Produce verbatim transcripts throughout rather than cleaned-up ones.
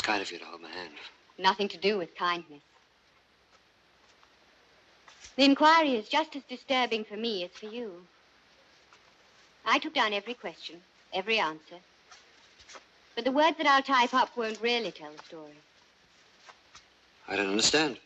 kind of you to hold my hand. Nothing to do with kindness. The inquiry is just as disturbing for me as for you. I took down every question, every answer. But the words that I'll type up won't really tell the story. I don't understand.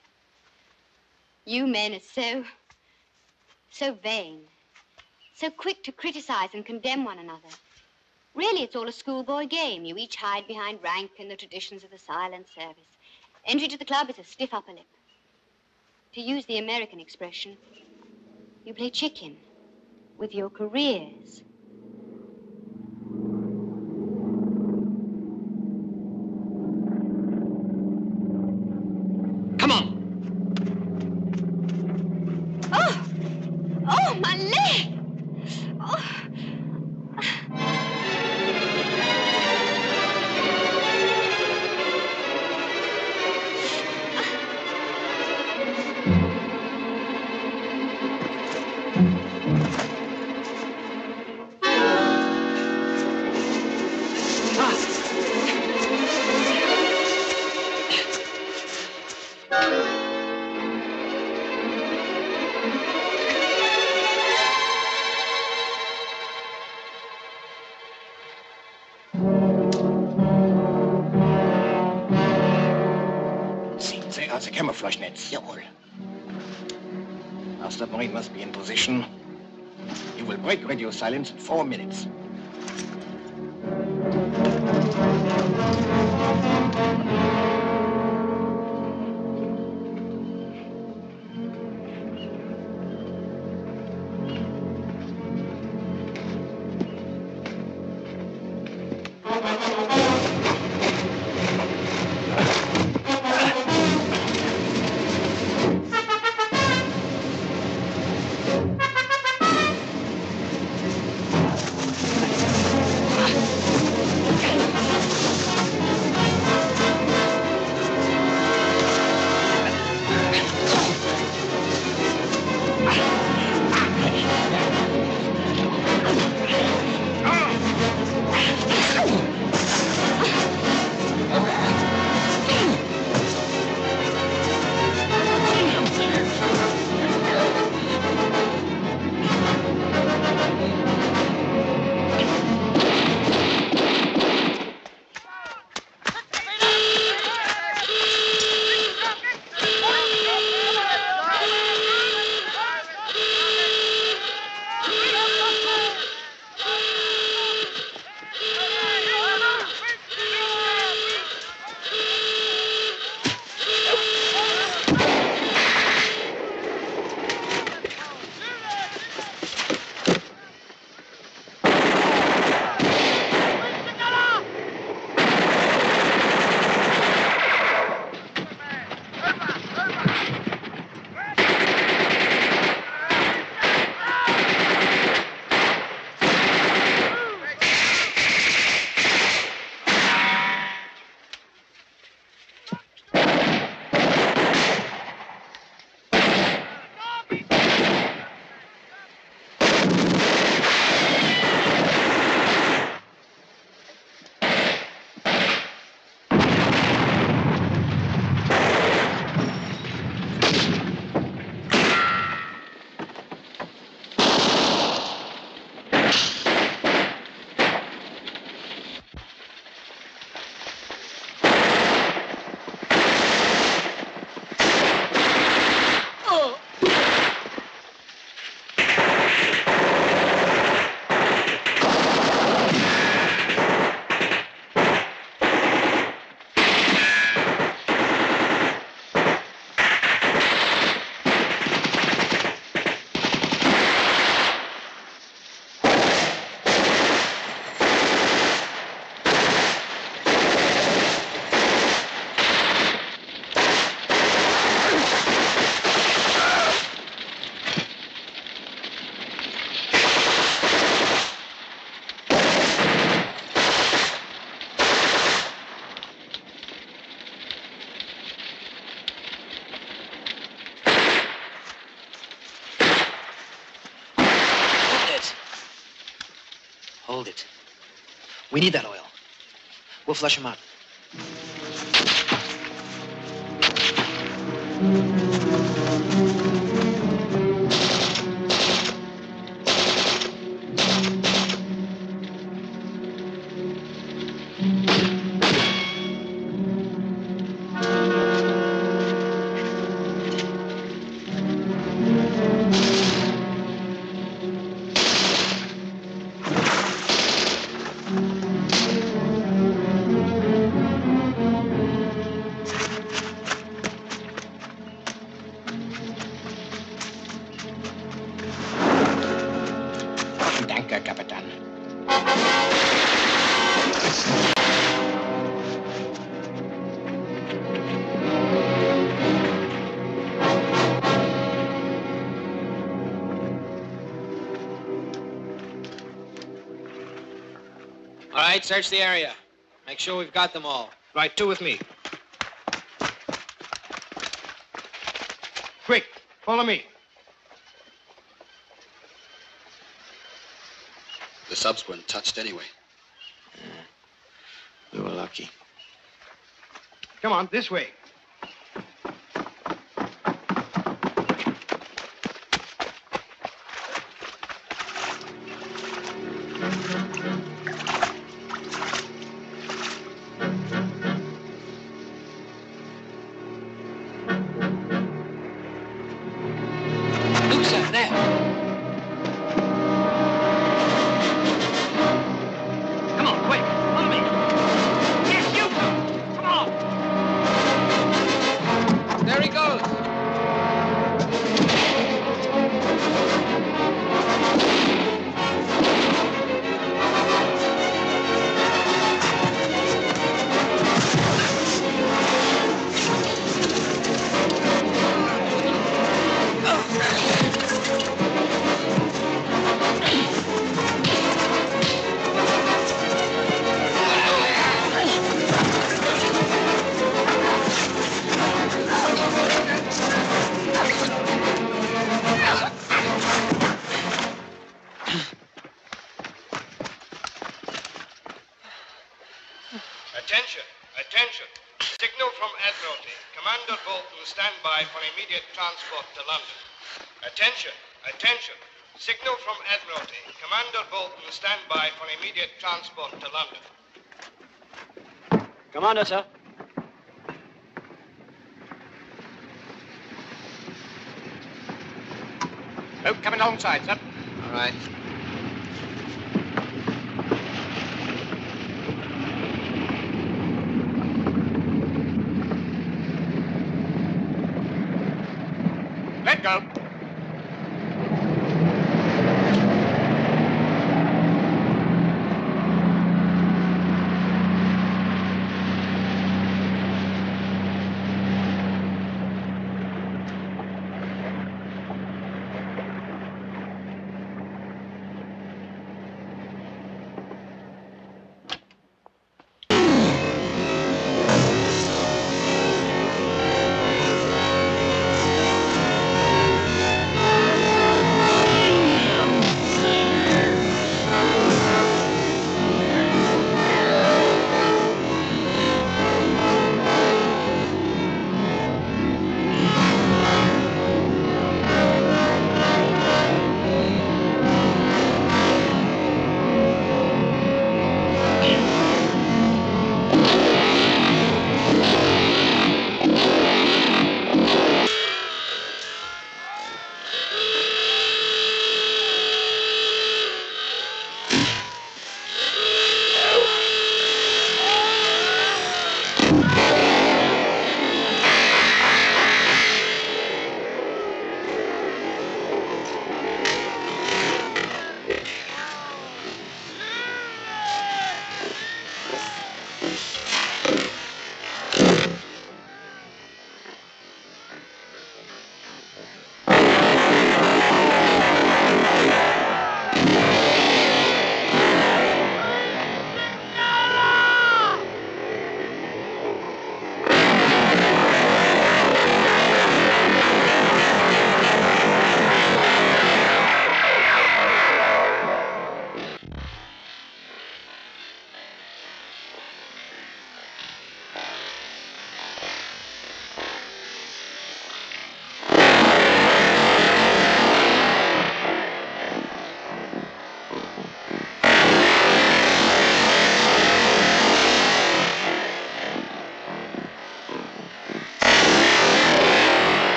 You men are so, so vain, so quick to criticize and condemn one another. Really, it's all a schoolboy game. You each hide behind rank and the traditions of the silent service. Entry to the club is a stiff upper lip. To use the American expression, you play chicken with your careers. Come on! Oh! Oh, my leg! Oh! That's a camouflage net. Jawohl. Our submarine must be in position. You will break radio silence in four minutes. Hold it. We need that oil. We'll flush him out. Danke, Kapitän. All right, search the area. Make sure we've got them all. Right, two with me. Quick, follow me. The subs weren't touched anyway. We were lucky. Come on, this way. Attention, attention. Signal from Admiralty. Commander Bolton, stand by for immediate transport to London. Attention, attention. Signal from Admiralty. Commander Bolton, stand by for immediate transport to London. Commander, sir. Oh, coming alongside, sir. All right. Let go.